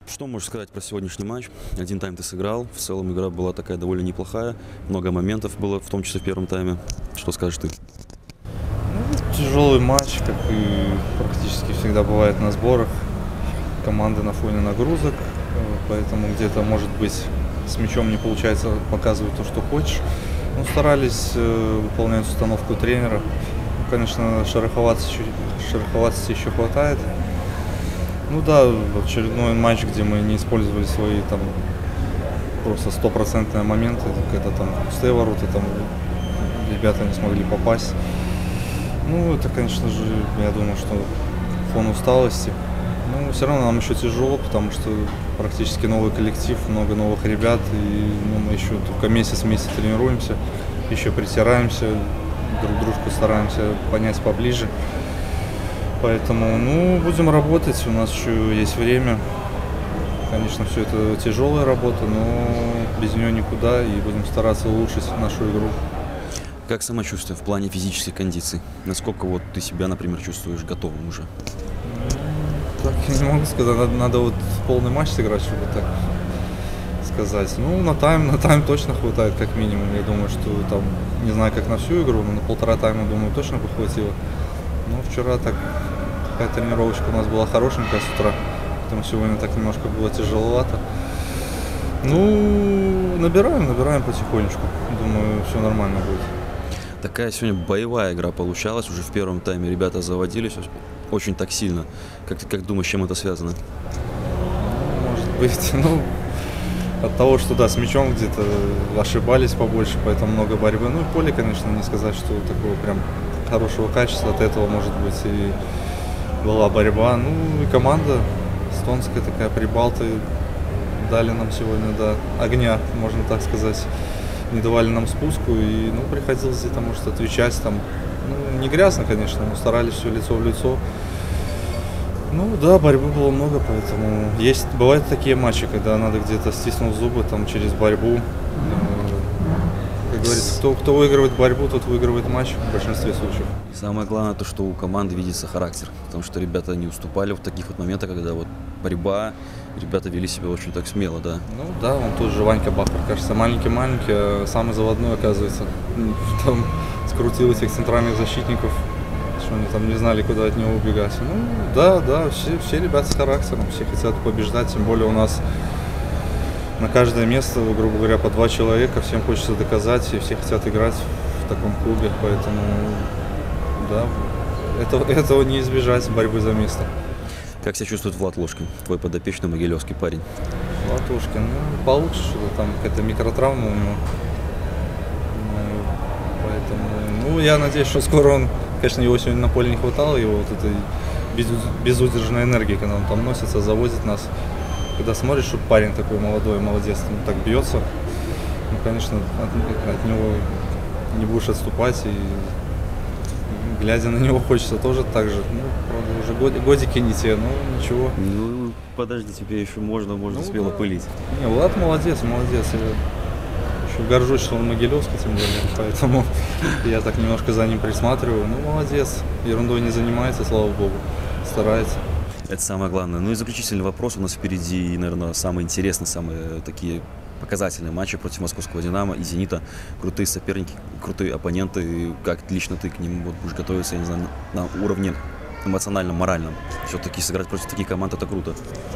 Что можешь сказать про сегодняшний матч? Один тайм ты сыграл, в целом игра была такая довольно неплохая, много моментов было, в том числе в первом тайме. Что скажешь ты? Тяжелый матч, как и практически всегда бывает на сборах. Команда на фоне нагрузок, поэтому где-то, может быть, с мячом не получается показывать то, что хочешь. Но старались выполнять установку тренера. Конечно, шероховатости еще хватает. Ну да, очередной матч, где мы не использовали свои там просто стопроцентные моменты, когда там пустые ворота, там ребята не смогли попасть. Ну, это, конечно же, я думаю, что фон усталости. Но все равно нам еще тяжело, потому что практически новый коллектив, много новых ребят. И мы еще только месяц тренируемся, еще притираемся, друг дружку стараемся понять поближе. Поэтому, будем работать, у нас еще есть время. Конечно, все это тяжелая работа, но без нее никуда, и будем стараться улучшить нашу игру. Как самочувствие в плане физической кондиции? Насколько вот ты себя, например, чувствуешь готовым уже? Так, я не могу сказать, надо вот полный матч сыграть, чтобы так сказать. Ну, на тайм точно хватает, как минимум. Я думаю, что там, не знаю, как на всю игру, но на полтора тайма, думаю, точно бы хватило. Но вчера так такая тренировочка у нас была хорошенькая с утра, поэтому сегодня так немножко было тяжеловато. Ну, набираем потихонечку. Думаю, все нормально будет. Такая сегодня боевая игра получалась, уже в первом тайме ребята заводились очень так сильно. Как ты думаешь, с чем это связано? Может быть, от того, что да, с мячом где-то ошибались побольше, поэтому много борьбы. Ну и поле, конечно, не сказать, что такого прям хорошего качества, от этого, может быть, и была борьба. Ну и команда эстонская такая, прибалты дали нам сегодня, да, огня, можно так сказать. Не давали нам спуску, и приходилось где-то, может, отвечать там. Не грязно, конечно, но старались все лицо в лицо. Да, борьбы было много, поэтому бывают такие матчи, когда надо где-то, стиснув зубы, там, через борьбу. Как говорится, кто выигрывает борьбу, тот выигрывает матч в большинстве случаев. Самое главное то, что у команды видится характер, потому что ребята не уступали в таких вот моментах, когда вот борьба, ребята вели себя очень так смело, да. Да, он тут же Ванька Бахар, кажется, маленький-маленький, а самый заводной, оказывается. Там скрутил этих центральных защитников, что они там не знали, куда от него убегать. Да, все ребята с характером, все хотят побеждать, тем более у нас на каждое место, грубо говоря, по 2 человека, всем хочется доказать, и все хотят играть в таком клубе, поэтому, да, этого не избежать, борьбы за место. Как себя чувствует Влад Ложкин, твой подопечный могилевский парень? Влад Ложкин, получше, что-то там какая-то микротравма у него, поэтому, я надеюсь, что скоро он, конечно, его сегодня на поле не хватало, его вот этой безудержной энергии, когда он там носится, завозит нас. Когда смотришь, что парень такой молодой, молодец, так бьется, конечно, от него не будешь отступать, и глядя на него хочется тоже так же. Правда, уже годики не те, но ничего. Подожди, тебе еще можно смело пылить. Влад молодец. Я еще горжусь, что он могилевский, тем более, поэтому я так немножко за ним присматриваю. Молодец, ерундой не занимается, слава богу, старается. Это самое главное. И заключительный вопрос. У нас впереди, наверное, самые интересные, самые такие показательные матчи против московского «Динамо» и «Зенита». Крутые соперники, крутые оппоненты. Как лично ты к ним будешь готовиться, я не знаю, на уровне эмоциональном, моральном? Все-таки сыграть против таких команд – это круто.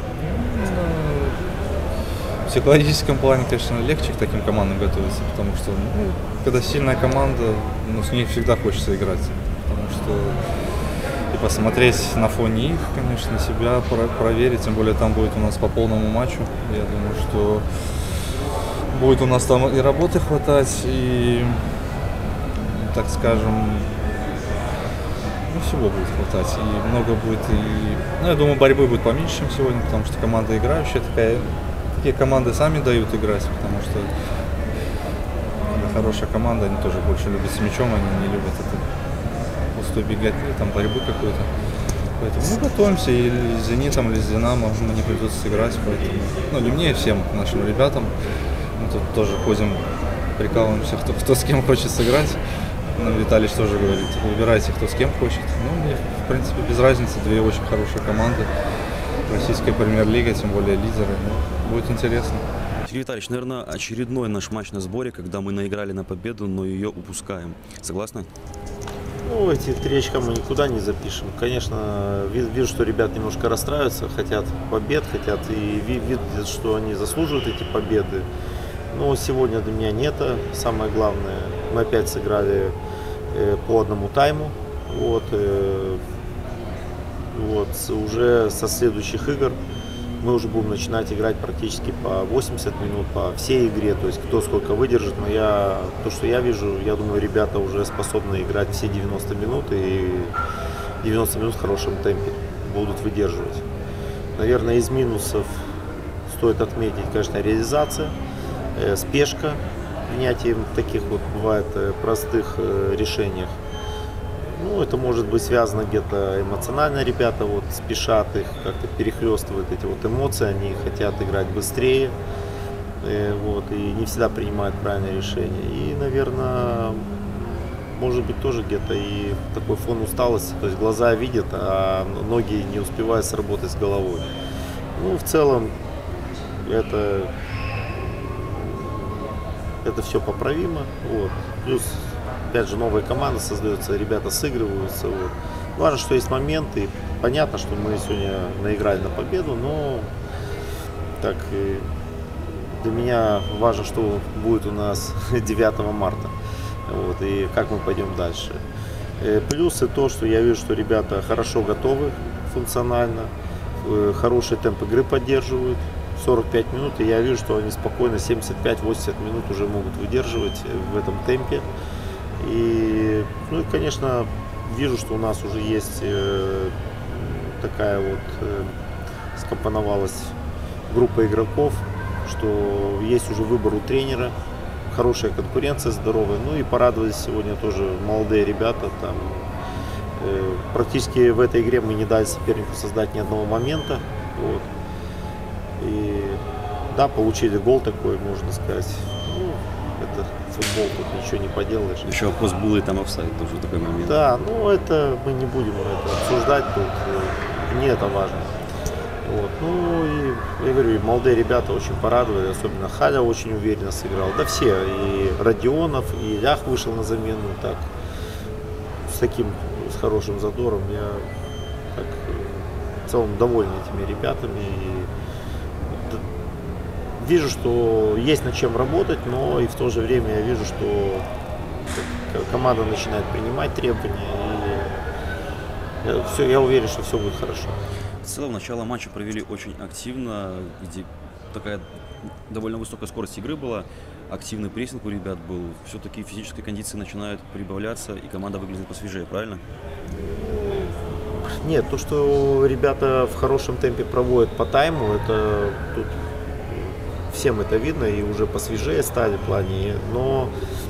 В психологическом плане, конечно, легче к таким командам готовиться, потому что, когда сильная команда, с ней всегда хочется играть, потому что посмотреть на фоне их, конечно, себя проверить, тем более там будет у нас по полному матчу. Я думаю, что будет у нас там и работы хватать, и, так скажем, всего будет хватать. И много будет, я думаю, борьбы будет поменьше, чем сегодня, потому что команда играющая такие команды сами дают играть, потому что хорошая команда, они тоже больше любят с мячом, они не любят это пустой беготни, там борьбы какой-то. Поэтому готовимся, или с «Зенитом», или с «Динамо» мы не придется сыграть, поэтому, не мне, всем нашим ребятам. Мы тут тоже ходим, прикалываемся, кто с кем хочет сыграть. Виталич тоже говорит, выбирайте, кто с кем хочет. Мне, в принципе, без разницы, две очень хорошие команды. российская премьер-лига, тем более лидеры. Ну, будет интересно. Сергей Витальевич, наверное, очередной наш матч на сборе, когда мы наиграли на победу, но ее упускаем. Согласны? Ну, эти 3 очка мы никуда не запишем. Конечно, вижу, что ребят немножко расстраиваются, хотят побед, хотят и видят, что они заслуживают эти победы. Но сегодня для меня не это самое главное. Мы опять сыграли по одному тайму. Вот уже со следующих игр мы уже будем начинать играть практически по 80 минут, по всей игре, то есть кто сколько выдержит. Но то, что я вижу, я думаю, ребята уже способны играть все 90 минут и 90 минут в хорошем темпе будут выдерживать. Наверное, из минусов стоит отметить, конечно, реализация, спешка в принятии таких вот бывает простых решениях. Ну, это может быть связано где-то эмоционально, ребята вот спешат, их как-то перехлестывают эти вот эмоции, они хотят играть быстрее, и не всегда принимают правильные решения. И, наверное, может быть тоже где-то и такой фон усталости, то есть глаза видят, а ноги не успевают сработать с головой. Ну, в целом, это все поправимо, вот. Плюс опять же, новая команда создается, ребята сыгрываются. Вот. Важно, что есть моменты. Понятно, что мы сегодня наиграли на победу, но так, для меня важно, что будет у нас 9 марта. Вот, и как мы пойдем дальше. Плюсы то, что я вижу, что ребята хорошо готовы функционально, хороший темп игры поддерживают. 45 минут, и я вижу, что они спокойно 75-80 минут уже могут выдерживать в этом темпе. И, конечно, вижу, что у нас уже есть такая вот скомпоновалась группа игроков, что есть уже выбор у тренера, хорошая конкуренция, здоровая. Ну и порадовались сегодня тоже молодые ребята. Там, практически в этой игре мы не дали сопернику создать ни одного момента. Вот. И да, получили гол такой, можно сказать. Это футбол, тут ничего не поделаешь. Еще вопрос был и там офсайд, тоже такой момент. Да, это мы не будем это обсуждать тут, мне это важно. Вот. Ну и я говорю, молодые ребята очень порадовали, особенно Халя очень уверенно сыграл. Да все, и Родионов, и Лях вышел на замену так, с хорошим задором. Я так, в целом доволен этими ребятами. Вижу, что есть над чем работать, но и в то же время я вижу, что команда начинает принимать требования. И я уверен, что все будет хорошо. В целом, начало матча провели очень активно, где такая довольно высокая скорость игры была, активный прессинг у ребят был. Все-таки физические кондиции начинают прибавляться, и команда выглядит посвежее, правильно? Нет, то, что ребята в хорошем темпе проводят по тайму, это тут всем это видно, и уже посвежее стали в плане, но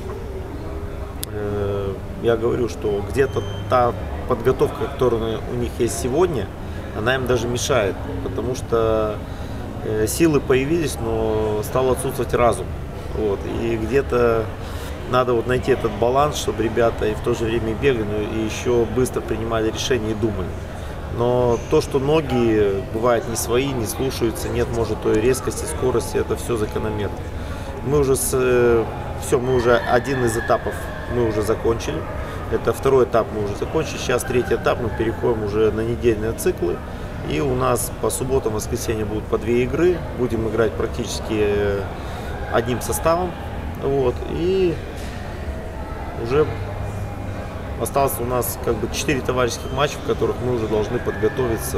я говорю, что где-то та подготовка, которая у них есть сегодня, она им даже мешает, потому что силы появились, но стал отсутствовать разум. Вот, и где-то надо вот найти этот баланс, чтобы ребята и в то же время бегали, но и еще быстро принимали решения и думали. Но то, что ноги бывают не свои, не слушаются, нет, может, той резкости, скорости, это все закономерно. Мы уже один из этапов мы уже закончили. Это второй этап мы уже закончили. Сейчас третий этап, мы переходим уже на недельные циклы. И у нас по субботам, воскресенье будут по 2 игры. Будем играть практически одним составом. Вот. И уже осталось у нас 4 товарищеских матча, в которых мы уже должны подготовиться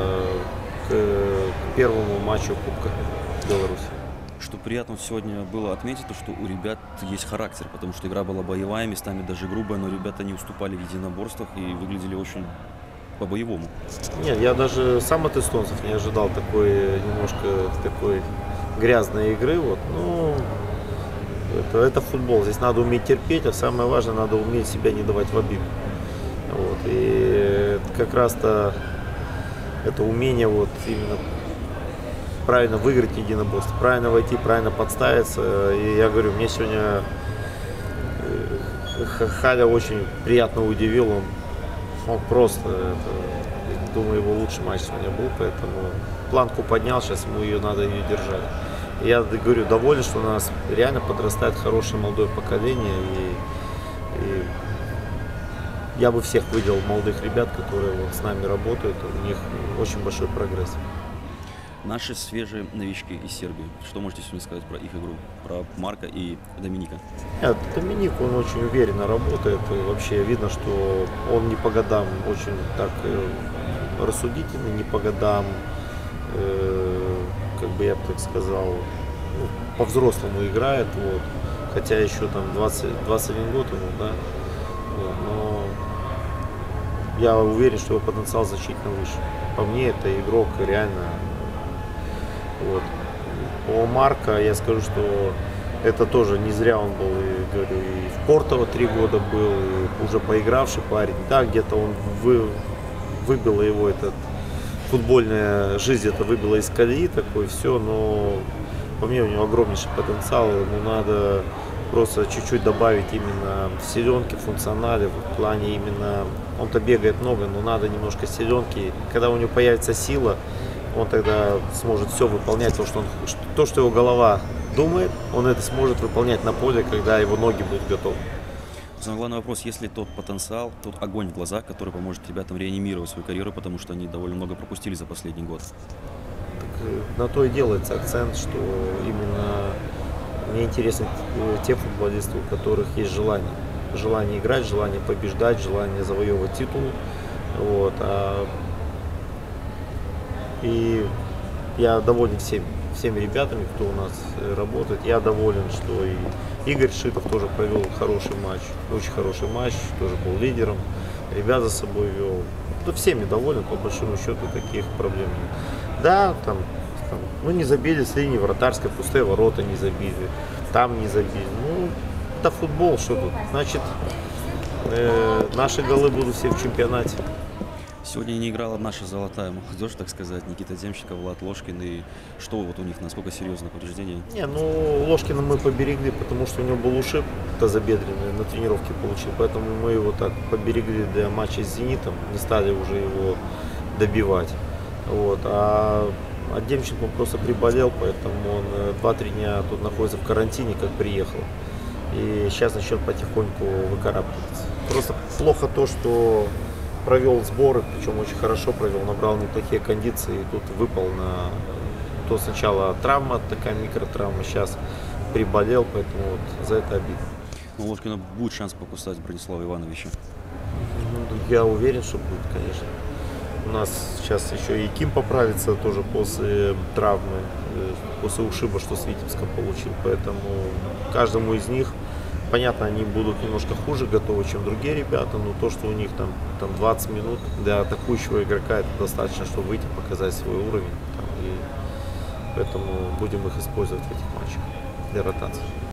к первому матчу Кубка Беларуси. Что приятно сегодня было отметить, то, что у ребят есть характер, потому что игра была боевая, местами даже грубая, но ребята не уступали в единоборствах и выглядели очень по-боевому. Нет, я даже сам от эстонцев не ожидал немножко такой грязной игры. Вот. Ну, это футбол, здесь надо уметь терпеть, а самое важное, надо уметь себя не давать в обиду. Вот. И как раз-то это умение вот именно правильно выиграть единоборство, правильно войти, правильно подставиться. И я говорю, мне сегодня Халя очень приятно удивил, он просто думаю, его лучший матч сегодня был, поэтому планку поднял, сейчас ему надо ее держать. Я говорю, доволен, что у нас реально подрастает хорошее молодое поколение, и я бы всех выделил молодых ребят, которые вот с нами работают, у них очень большой прогресс. Наши свежие новички из Сербии. Что можете сегодня сказать про их игру, про Марка и Доминика? Нет, Доминик, он очень уверенно работает, и вообще видно, что он не по годам очень так рассудительный, не по годам, как бы я бы так сказал, ну, по-взрослому играет, вот. Хотя еще там 21 год ему, да, вот, но я уверен, что его потенциал значительно выше. По мне, это игрок реально. Вот. По Марка я скажу, что это тоже не зря он был, и, говорю, и в Портово 3 года был, и уже поигравший парень. Да, где-то он выбила его этот футбольная жизнь, это выбила из колеи такой, все, но по мне у него огромнейший потенциал, ему надо просто чуть-чуть добавить именно силенки, функционале, в плане именно, он-то бегает много, но надо немножко силенки, когда у него появится сила, он тогда сможет все выполнять, то, что его голова думает, он это сможет выполнять на поле, когда его ноги будут готовы. Самый главный вопрос, есть ли тот потенциал, тот огонь в глазах, который поможет ребятам реанимировать свою карьеру, потому что они довольно много пропустили за последний год? Так, на то и делается акцент, что именно мне интересны те футболисты, у которых есть желание. Желание играть, желание побеждать, желание завоевывать титул. Вот. И я доволен всеми ребятами, кто у нас работает. Я доволен, что и Игорь Шитов тоже провел хороший матч, очень хороший матч, тоже был лидером, ребят за собой вел. Да всеми доволен, по большому счету, таких проблем нет. Да, там, ну не забили с линии вратарской, пустые ворота не забили, там не забили. Ну, это футбол, что тут. Значит, наши голы будут все в чемпионате. Сегодня не играла наша золотая молодежь, так сказать, Никита Демченко, Влад Ложкин. И что вот у них, насколько серьезное повреждение? Не, ну Ложкина мы поберегли, потому что у него был ушиб тазобедренный, на тренировке получил. Поэтому мы его так поберегли для матча с «Зенитом», не стали уже его добивать. Вот. А Демченко просто приболел, поэтому он 2-3 дня тут находится в карантине, как приехал. И сейчас начнет потихоньку выкарабкиваться. Просто плохо то, что провел сборы, причем очень хорошо провел, набрал неплохие кондиции, и тут выпал на... То сначала травма, такая микротравма, сейчас приболел, поэтому вот за это обидно. У Ложкина будет шанс покусать Бронислава Ивановича? Я уверен, что будет, конечно. У нас сейчас еще и Ким поправится тоже после травмы, после ушиба, что с Витебском получил, поэтому каждому из них, понятно, они будут немножко хуже готовы, чем другие ребята, но то, что у них там 20 минут для атакующего игрока, это достаточно, чтобы выйти, показать свой уровень. И поэтому будем их использовать в этих матчах для ротации.